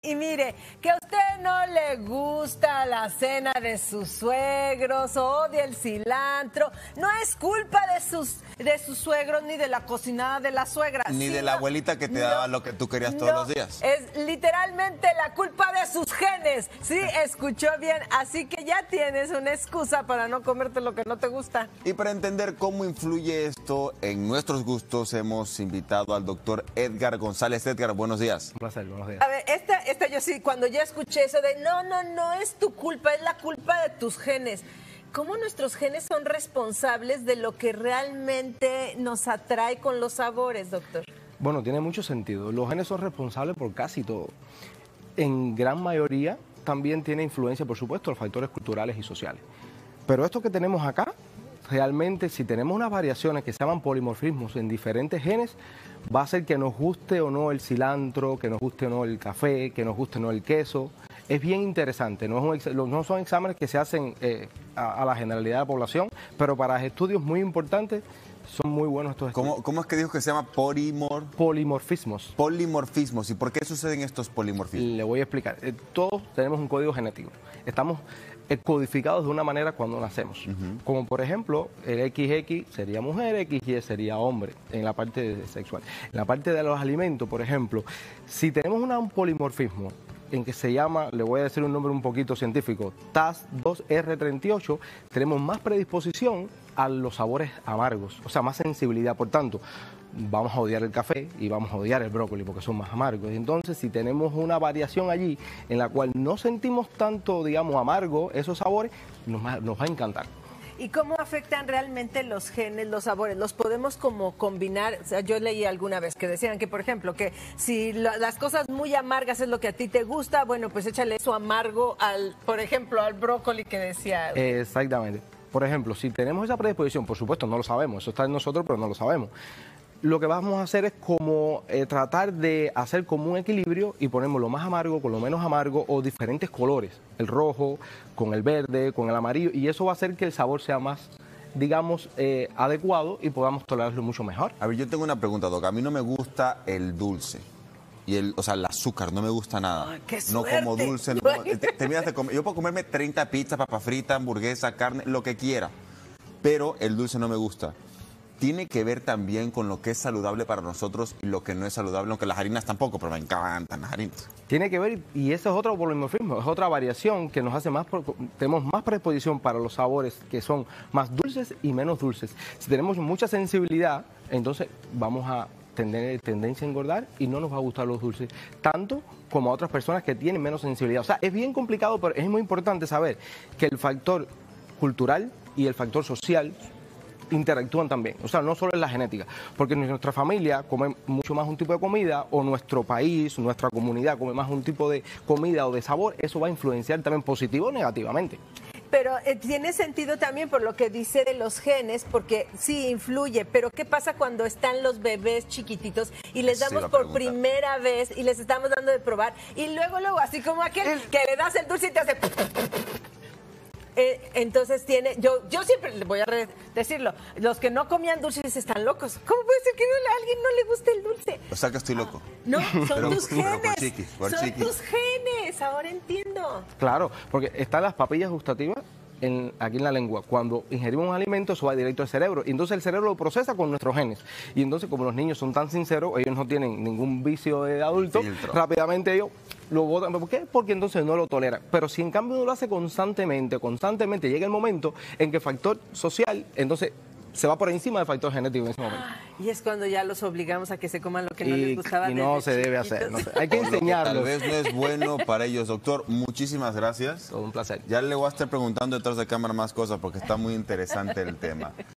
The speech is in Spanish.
Y mire, que a usted no le gusta la cena de sus suegros, odia el cilantro, no es culpa de sus suegros ni de la cocinada de la suegra. Ni de la abuelita que te daba lo que tú querías todos los días. Es literalmente la culpa de sus genes. Sí, escuchó bien. Así que ya tienes una excusa para no comerte lo que no te gusta. Y para entender cómo influye esto en nuestros gustos, hemos invitado al doctor Edgar González. Edgar, buenos días. Un placer, buenos días. A ver, esta yo sí, cuando ya escuché eso de no es tu culpa, es la culpa de tus genes. ¿Cómo nuestros genes son responsables de lo que realmente nos atrae con los sabores, doctor? Bueno, tiene mucho sentido. Los genes son responsables por casi todo. En gran mayoría también tiene influencia, por supuesto, los factores culturales y sociales. Pero esto que tenemos acá, realmente si tenemos unas variaciones que se llaman polimorfismos en diferentes genes, va a hacer que nos guste o no el cilantro, que nos guste o no el café, que nos guste o no el queso. Es bien interesante, no son exámenes que se hacen a la generalidad de la población, pero para estudios muy importantes son muy buenos estos estudios. ¿Cómo es que dijo que se llama polimorfismos? Polimorfismos. ¿Y por qué suceden estos polimorfismos? Le voy a explicar. Todos tenemos un código genético. Estamos codificados de una manera cuando nacemos. Como por ejemplo, el XX sería mujer, XY sería hombre en la parte sexual. En la parte de los alimentos, por ejemplo, si tenemos un polimorfismo en que se llama, le voy a decir un nombre un poquito científico, TAS2R38, tenemos más predisposición a los sabores amargos, o sea, más sensibilidad. Por tanto, vamos a odiar el café y vamos a odiar el brócoli porque son más amargos. Entonces, si tenemos una variación allí en la cual no sentimos tanto, digamos, amargo esos sabores, nos va a encantar. ¿Y cómo afectan realmente los genes, los sabores? ¿Los podemos como combinar? O sea, yo leí alguna vez que decían que, por ejemplo, que si las cosas muy amargas es lo que a ti te gusta, bueno, pues échale eso amargo por ejemplo, al brócoli que decía. Exactamente. Por ejemplo, si tenemos esa predisposición, por supuesto no lo sabemos, eso está en nosotros, pero no lo sabemos. Lo que vamos a hacer es como tratar de hacer como un equilibrio y ponemos lo más amargo con lo menos amargo o diferentes colores, el rojo con el verde, con el amarillo, y eso va a hacer que el sabor sea más, digamos, adecuado y podamos tolerarlo mucho mejor. A ver, yo tengo una pregunta, Doc. A mí no me gusta el dulce. Y el azúcar, no me gusta nada. Ay, qué no suerte. como dulce. Terminas de comer. Yo puedo comerme 30 pizzas, papa frita, hamburguesa, carne, lo que quiera. Pero el dulce no me gusta. Tiene que ver también con lo que es saludable para nosotros y lo que no es saludable, aunque las harinas tampoco, pero me encantan las harinas. Tiene que ver, y eso es otro polimorfismo, es otra variación que nos hace tenemos más predisposición para los sabores que son más dulces y menos dulces. Si tenemos mucha sensibilidad, entonces vamos a tener tendencia a engordar y no nos va a gustar los dulces, tanto como a otras personas que tienen menos sensibilidad. O sea, es bien complicado, pero es muy importante saber que el factor cultural y el factor social interactúan también, o sea, no solo es la genética, porque nuestra familia come mucho más un tipo de comida, o nuestro país, nuestra comunidad come más un tipo de comida o de sabor, eso va a influenciar también positivo o negativamente. Pero tiene sentido también por lo que dice de los genes, porque sí influye, pero ¿qué pasa cuando están los bebés chiquititos y les damos por primera vez y les estamos dando de probar y luego, así como aquel que le das el dulce y te hace... entonces yo siempre le voy a decirlo, los que no comían dulces están locos. ¿Cómo puede ser que a alguien no le guste el dulce? O sea que estoy loco. No, son tus genes. Por son tus genes, ahora entiendo. Claro, porque están las papillas gustativas aquí en la lengua. Cuando ingerimos un alimento, eso va directo al cerebro. Y entonces el cerebro lo procesa con nuestros genes. Y entonces, como los niños son tan sinceros, ellos no tienen ningún vicio de adulto, rápidamente ellos lo botan. ¿Por qué? Porque entonces no lo toleran. Pero si en cambio uno lo hace constantemente, llega el momento en que el factor social, entonces se va por encima del factor genético en ese momento. Y es cuando ya los obligamos a que se coman lo que no les gustaba. Y no se debe hacer. Hay que enseñarlos. Tal vez no es bueno para ellos. Doctor, muchísimas gracias. Todo un placer. Ya le voy a estar preguntando detrás de cámara más cosas porque está muy interesante el tema.